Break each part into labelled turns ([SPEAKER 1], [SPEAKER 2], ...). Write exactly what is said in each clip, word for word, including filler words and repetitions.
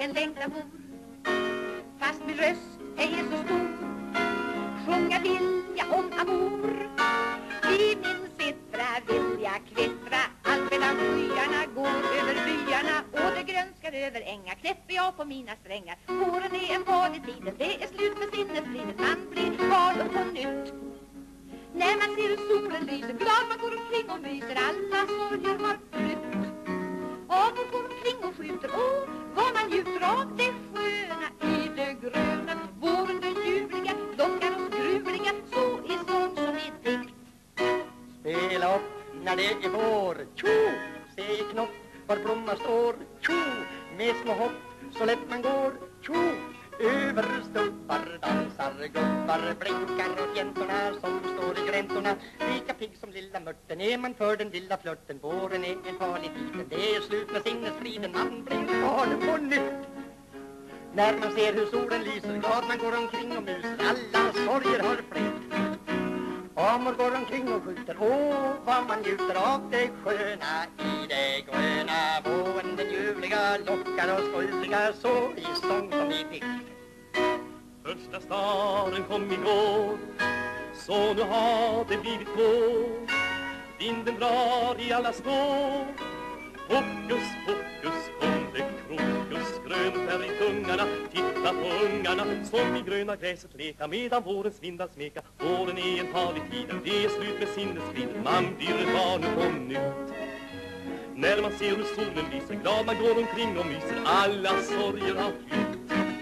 [SPEAKER 1] en längtan bor. Fast min röst är så stor, sjunga vill jag om amor. I min citra vill jag kvittra, allt medan skyarna går över byarna och det grönskar över ängar. Knäpper jag på mina strängar, våren är en farlig tiden, det är slut med sinnesfriden, man blir val upp på nytt. När man ser hur solen lyser, glad man går omkring och myser, alla sorger har flytt. Av och går omkring och skjuter, och vad man njuter av det sköna i det gröna. Våren den ljuvliga, lockar oss gruvliga, så i sång som i dikt.
[SPEAKER 2] Spela upp när det är vår, tjo, se i knopp var blomma står, tjo, med små hopp så lätt man går, tjo. Över stuppar dansar gubbar, blinkar åt jäntorna som står i gräntorna. Lika pigg som lilla mörten är man för den lilla flörten. Våren är en farlig tiden, det är slut med sinnesfriden, man blir galen på nytt. När man ser hur solen lyser, glad man går omkring och muser, alla sorger har flytt. Amor går omkring och skjuter, åh vad man njuter av det sköna i det gröna. Våren den ljuvliga lockar oss skuldiga, så i sång som i dikt.
[SPEAKER 3] Första staren kom igår, så nu har det blivit vår. Vinden drar i alla står, fokus, fokus, kom det krokus. Grönt är i tungarna, titta på ungarna som i gröna gräset leka, medan vårens vindar smeka. Våren är en farlig tid, det är slut med sinnesfriden, man blir barn på nytt. När man ser hur solen lyser, glad man går omkring och myser, alla sorger har flytt.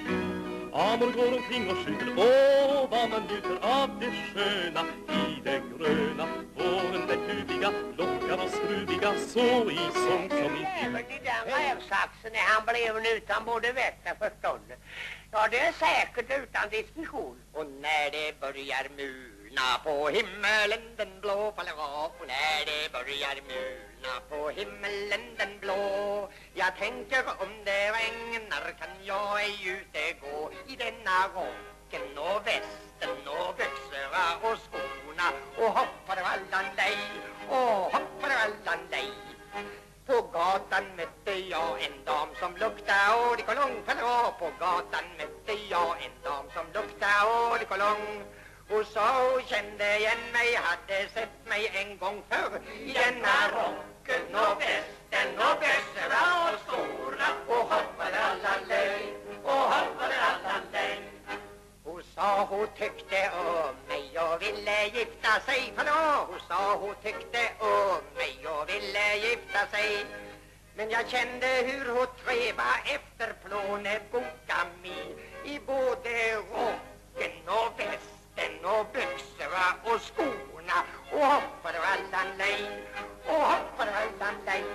[SPEAKER 3] Amor går omkring och skjuter, åh vad man njuter av det sköna i det gröna. Våren den ljuvliga lockar och skruviga, så i sång som i dikt.
[SPEAKER 4] I den rävsaxen är han blev utan både vett och förstånd. Ja, det är säkert utan diskussion.
[SPEAKER 2] Och när det börjar mulna på himmelen den blå faller av, och när det börjar mulna på himmelen den blå, jag tänker om det regnar kan jag ej ute gå i denna rocken och västen och byxorna och skorna och hoppar vallan dig, och hoppar vallan dig. På gatan mötte jag en dam som luktade eau-de-cologne. På gatan mötte jag en dam som luktade eau-de-cologne. Och så kände igen mig, hade sett mig en gång förr i denna rocken och västen och byxorna och skorna och hoppade alla lej, och hoppade alla lej. Hon sa hon tyckte om mig och ville gifta sig. Hallå, hon sa hon tyckte om mig och ville gifta sig. Men jag kände hur hon treva efter plånet bokami i både rocken och västen och byxorna och skorna och hoppade alla lej, och hoppade alla lej.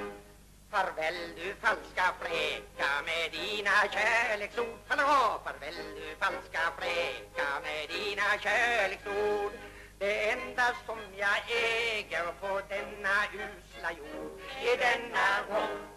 [SPEAKER 2] Farväl du falska fräka med dina kärleksord. Hallå, farväl du falska fräka med dina kärleksord. Det enda som jag äger på denna usla jord är denna rock